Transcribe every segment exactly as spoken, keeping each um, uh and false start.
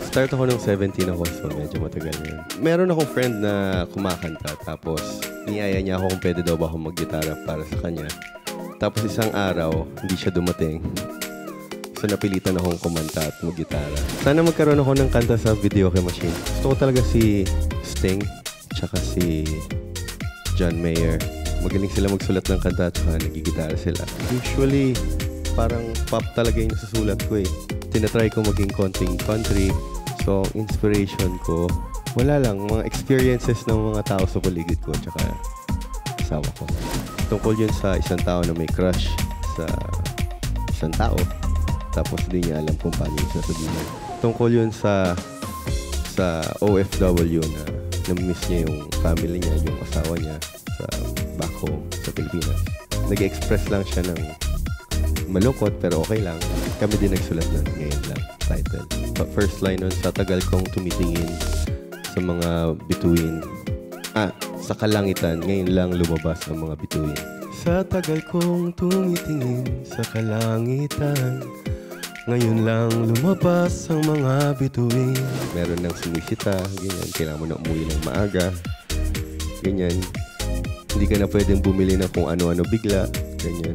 Nag-start ako nung seventeen ako, so medyo matagal na yun. Meron akong friend na kumakanta, tapos niyaya niya ako kung pwede daw ba ako mag-gitara para sa kanya. Tapos isang araw, hindi siya dumating. So napilitan akong kumanta at mag-gitara. Sana magkaroon ako ng kanta sa videoke machine. Gusto ko talaga si Sting, tsaka si John Mayer. Magaling sila magsulat ng kanta at saka nagigitara sila. Usually, parang pop talaga yung nasusulat ko eh. Tinatry ko maging konting country. So, inspiration ko, wala lang, mga experiences ng mga tao sa paligid ko tsaka asawa ko. Tungkol yun sa isang tao na may crush sa isang tao. Tapos di niya alam kung paano yung sasabihin. Tungkol yun sa sa O F W na na-miss niya yung family niya, yung asawa niya sa back home sa Pilipinas. Nag-express lang siya ng malungkot pero okay lang. Kami din nagsulat ng ngayon lang title. But first line nun, sa tagal kong tumitingin sa mga bituin. Ah, sa kalangitan, ngayon lang lumabas ang mga bituin. Sa tagal kong tumitingin sa kalangitan, ngayon lang lumabas ang mga bituin. Meron nang sumisita, ganyan. Kailangan mo na umuwi ng maaga. Ganyan. Hindi ka na pwedeng bumili ng kung ano-ano bigla. Ganyan.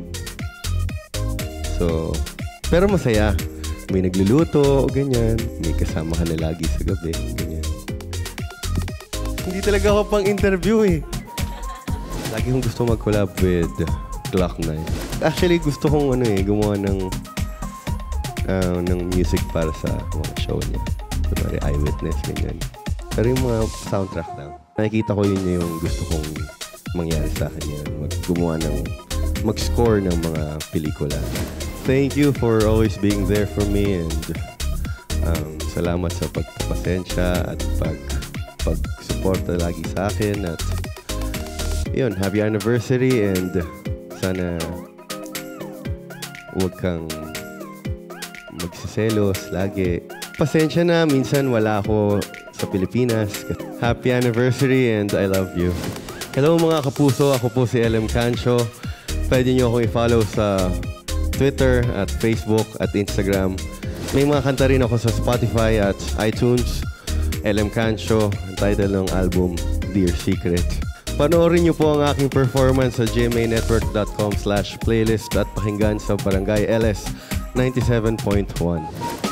So, pero masaya. May nagluluto, ganyan. May kasama ka na lagi sa gabi, ganyan. Hindi talaga ako pang interview eh. Lagi kong gusto mag-collab with Glock nine. Actually, gusto kong ano eh, gumawa ng Uh, ng music para sa mga show niya. Kunwari, Eyewitness, ganyan. Pero yung mga soundtrack lang. Nakikita ko yun yung gusto kong mangyari sa akin yan. Mag-gumawa ng, mag-score ng mga pelikula. Thank you for always being there for me and um, salamat sa pagpapasensya at pag, pag-suporta lagi sa akin at yun, happy anniversary and sana huwag kang magsiselos lagi. Pasensya na, minsan wala ako sa Pilipinas. Happy anniversary and I love you. Hello mga kapuso, ako po si L M Cancio. Pwede nyo akong i-follow sa Twitter at Facebook at Instagram. May mga kanta rin ako sa Spotify at iTunes. L M Cancio, ang title ng album, Dear Secret. Panoorin nyo po ang aking performance sa g m a network dot com slash playlist at pakinggan sa Barangay L S ninety-seven point one.